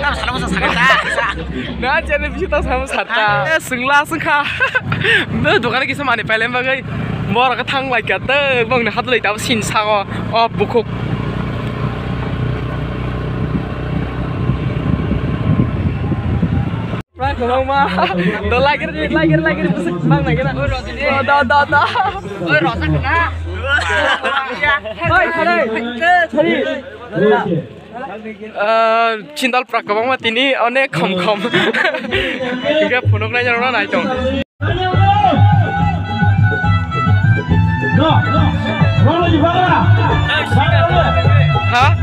나 사람은 사겠다. 나 쟤네 비슷한 사람 샀다. 승라 승카. 너 도가는 기서 많이 빨리 먹어. 뭐라고 탕 라이까다. 먹는 하도 있다. 신사고 부콕. Right, come on, don't like it, bang này cái nào. Đó. Ôi, rõ sắc na. Thôi, đây. Thôi đi. Cindal prak kabang mati ni, one kom. Jika punuk nanya orang naik dong. Hah?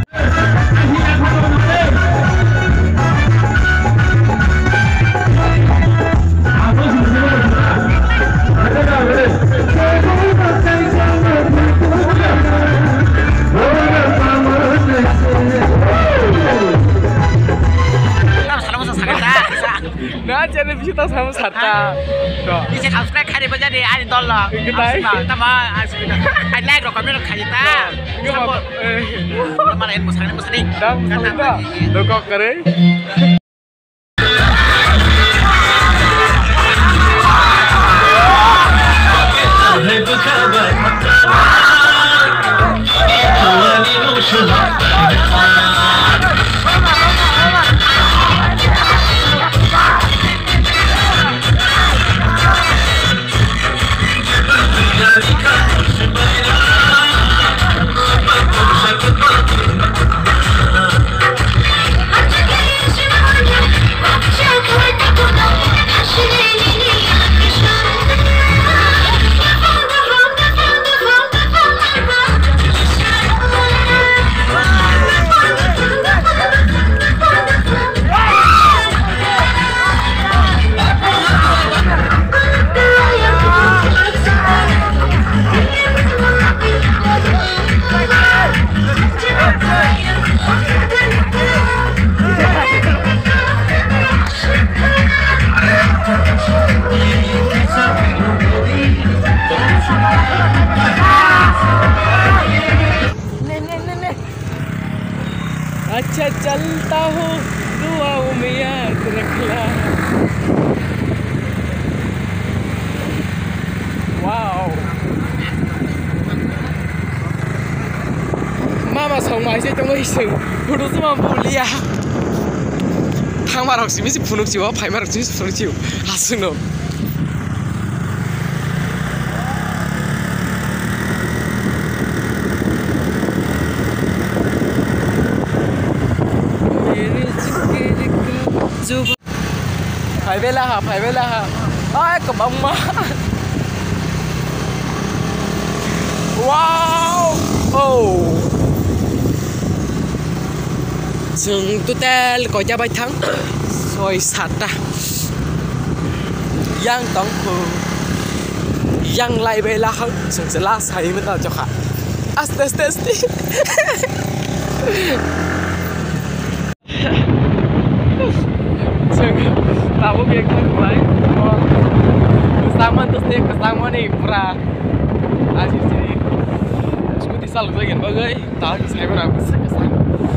Nah, channel kita sama sata. Ini saya subscribe kali baca deh, ada tolong. Tambah, ada like, kalau kami nak kali ta. Sama lain musuh. Dah, dokok kere. अच्छा चलता हूँ दुआओं में याद रखना wow मामा 정말 이제 좀 있어 부르지만 몰리야 탕말 없이 미시 분홍지와 발말 없이 미시 분홍지 아스노 phải về là ai có bông mà wow dừng tụi ta có cha bay thắng rồi sạt ra giang tống phù giang lại về là hơn dừng sẽ la say mới tao cho khả asti tahu biar kan baik. Kesamaan terus deh kesamaan nih pra. Asyik sih. Skuti sal lagi bagai. Tahu saya berapa kesan.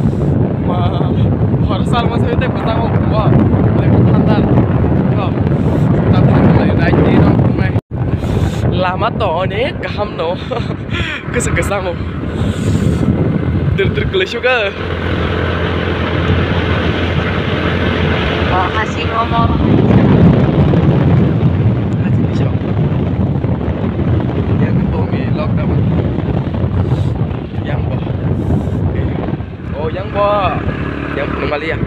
Harus sal masih itu kesamaan gua. Lebih tandar. Kau. Tandar lagi naik ni dong. Lama toh ni kaham no. Kesamaan. Ter juga. Kasih ngomong. Kasih bisa. Yang ketemu lock dapat. Yang bawah. Oh, yang bawah. Yang normali ya.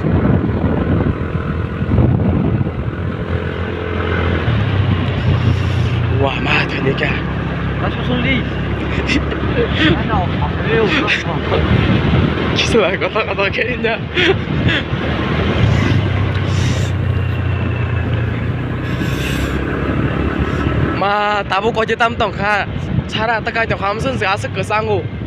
Wah, mah tu ni kan. Masuk suli. Ano, real. Kisah kata kayaknya. mà tao bố có chơi tâm tổng kha chả là tất cả trong khám sân sẽ có cơ sang ngủ